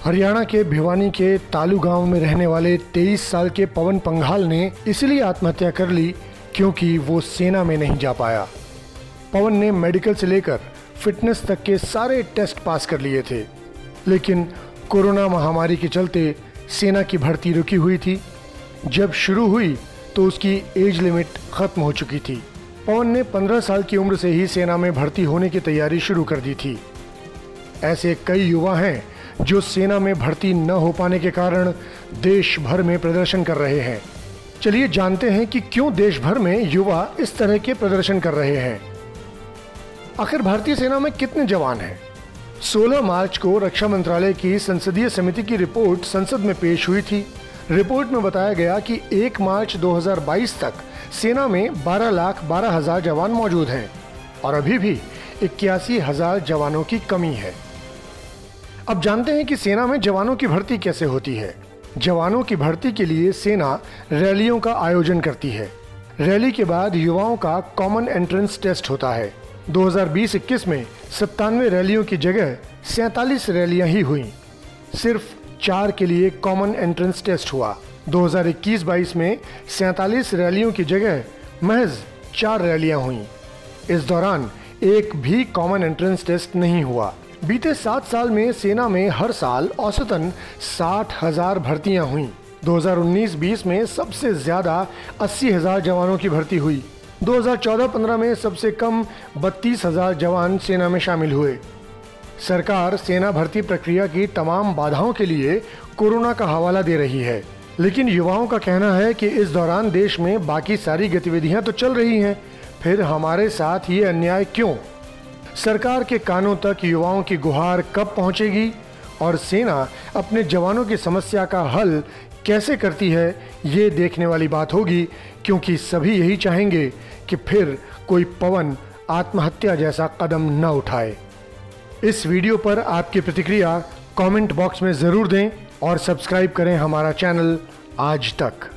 हरियाणा के भिवानी के तालू गांव में रहने वाले 23 साल के पवन पंघाल ने इसलिए आत्महत्या कर ली क्योंकि वो सेना में नहीं जा पाया। पवन ने मेडिकल से लेकर फिटनेस तक के सारे टेस्ट पास कर लिए थे, लेकिन कोरोना महामारी के चलते सेना की भर्ती रुकी हुई थी। जब शुरू हुई तो उसकी एज लिमिट खत्म हो चुकी थी। पवन ने 15 साल की उम्र से ही सेना में भर्ती होने की तैयारी शुरू कर दी थी। ऐसे कई युवा हैं जो सेना में भर्ती न हो पाने के कारण देश भर में प्रदर्शन कर रहे हैं। चलिए जानते हैं कि क्यों देश भर में युवा इस तरह के प्रदर्शन कर रहे हैं। आखिर भारतीय सेना में कितने जवान हैं? 16 मार्च को रक्षा मंत्रालय की संसदीय समिति की रिपोर्ट संसद में पेश हुई थी। रिपोर्ट में बताया गया कि 1 मार्च 2022 तक सेना में 12,12,000 जवान मौजूद हैं और अभी भी 81,000 जवानों की कमी है। अब जानते हैं कि सेना में जवानों की भर्ती कैसे होती है। जवानों की भर्ती के लिए सेना रैलियों का आयोजन करती है। रैली के बाद युवाओं का कॉमन एंट्रेंस टेस्ट होता है। 2020-21 में 97 रैलियों की जगह 47 रैलियां ही हुई। सिर्फ 4 के लिए कॉमन एंट्रेंस टेस्ट हुआ। 2021-22 में 47 रैलियों की जगह महज 4 रैलियां हुई। इस दौरान एक भी कॉमन एंट्रेंस टेस्ट नहीं हुआ। बीते 7 साल में सेना में हर साल औसतन 60,000 भर्तियां हुई। 2019-20 में सबसे ज्यादा 80,000 जवानों की भर्ती हुई। 2014-15 में सबसे कम 32,000 जवान सेना में शामिल हुए। सरकार सेना भर्ती प्रक्रिया की तमाम बाधाओं के लिए कोरोना का हवाला दे रही है, लेकिन युवाओं का कहना है कि इस दौरान देश में बाकी सारी गतिविधियां तो चल रही हैं, फिर हमारे साथ ये अन्याय क्यों? सरकार के कानों तक युवाओं की गुहार कब पहुंचेगी और सेना अपने जवानों की समस्या का हल कैसे करती है, ये देखने वाली बात होगी, क्योंकि सभी यही चाहेंगे कि फिर कोई पवन आत्महत्या जैसा कदम न उठाए। इस वीडियो पर आपकी प्रतिक्रिया कमेंट बॉक्स में ज़रूर दें और सब्सक्राइब करें हमारा चैनल आज तक।